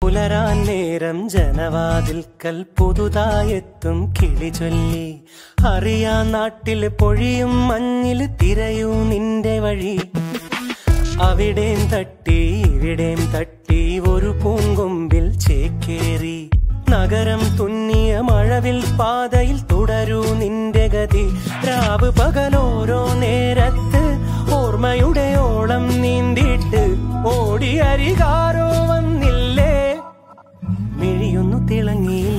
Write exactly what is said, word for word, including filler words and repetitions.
പുലരാൻ നേരം ജനവാതിൽക്കൽ പുതുതായെത്തും കിളി ചൊല്ലി അറിയാ നാട്ടിൽ പൊഴിയും മഞ്ഞിൽ തിരയൂ നിന്റെ വഴി. അവിടേം തട്ടി ഇവിടേം തട്ടി ഒരു പൂങ്കൊമ്പിൽ ചേക്കേറി നഗരം തുന്നിയ മഴവിൽ പാതയിൽ തുടരൂ നിന്റെ ഗതി. രാവ് പകലോരോ നേരത്ത് ഓർമ്മയുടെ ഓളം നീന്തിട്ട് ഓടിയരികാരോ വന്നില്ലേ, മിഴിയൊന്നു തിളങ്ങിയില്ലേ.